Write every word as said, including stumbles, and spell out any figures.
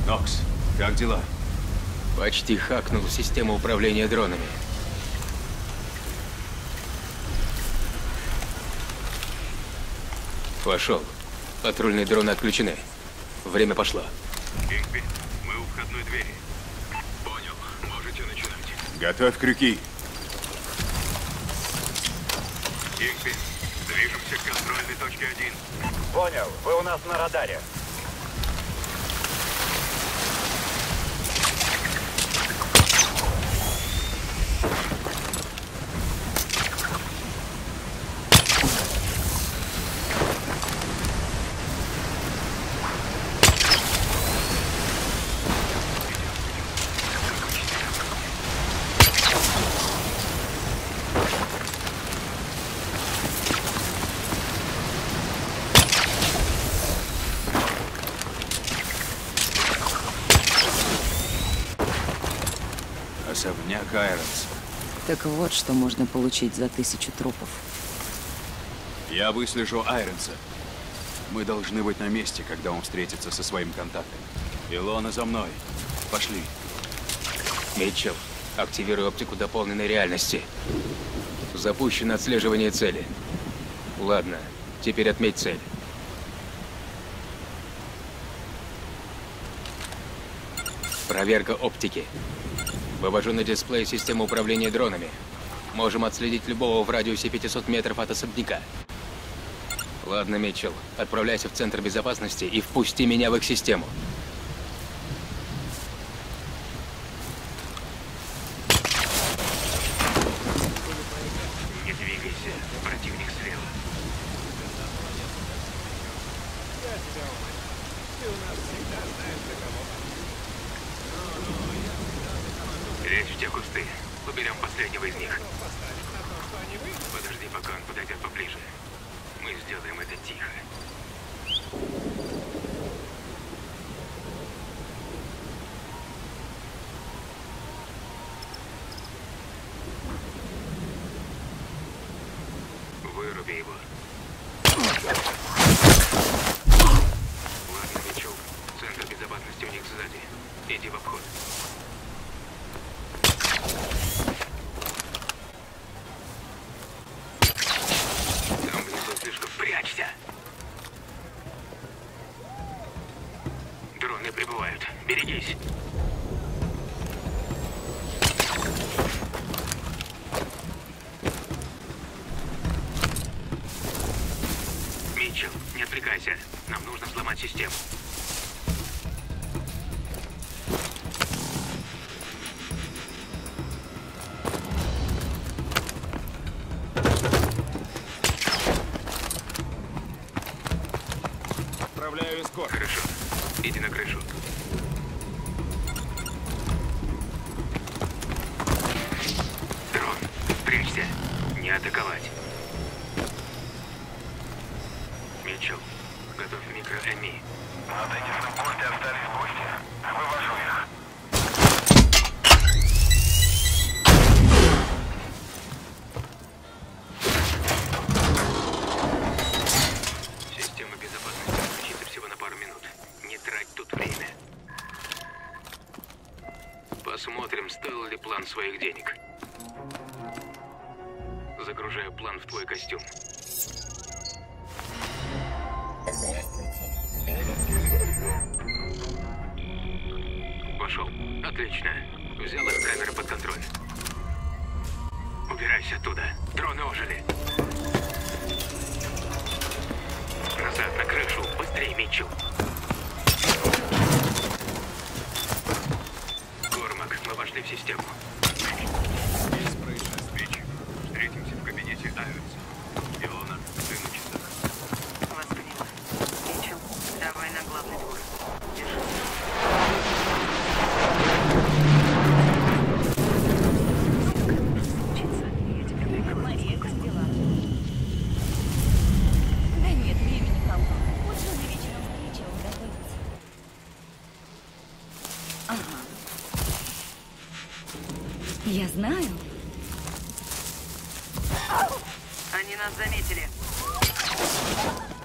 Нокс, как дела? Почти хакнул систему управления дронами. Пошел. Патрульные дроны отключены. Время пошло. Кингпин, мы у входной двери. Понял. Можете начинать. Готовь крюки. Кингпин, движемся к контрольной точке один. Понял. Вы у нас на радаре. Особняк Айронс. Так вот, что можно получить за тысячу трупов. Я выслежу Айронса. Мы должны быть на месте, когда он встретится со своим контактом. Илона, за мной. Пошли. Митчелл, активируй оптику дополненной реальности. Запущено отслеживание цели. Ладно, теперь отметь цель. Проверка оптики. Вывожу на дисплей систему управления дронами. Можем отследить любого в радиусе пятисот метров от особняка. Ладно, Митчелл, отправляйся в центр безопасности и впусти меня в их систему. Не двигайся. Противник слева. Лезь в те кусты. Уберем последнего из них. Подожди, пока он подойдет поближе. Мы сделаем это тихо. Выруби его. Ладно, Митчелл. Центр безопасности у них сзади. Иди в обход. Там внизу слишком. Прячься! Дроны прибывают. Берегись. Митчелл, не отвлекайся. Нам нужно взломать систему. Отправляю эскорт. Хорошо. Иди на крышу. Дрон, прячься. Не атаковать. Митчелл, готовь микро-эми. На теннисном корте остались гости. Вывожу их. Система безопасности отключится всего на пару минут. Не трать тут время. Посмотрим, стоил ли план своих денег. Загружаю план в твой костюм. Пошел. Отлично. Взял их камеры под контроль. Убирайся оттуда. Дроны ожили. Назад на крышу. Быстрее, Митчелл. Кормак, мы вошли в систему. Без происшествий. Встретимся в кабинете Айронса. Илона, ты на часах. Вас поняла. Митчелл, давай на главный двор. Держи. Да нет, времени полно. Лучше на вечером встречи готовиться. Ага. Я знаю. Они нас заметили.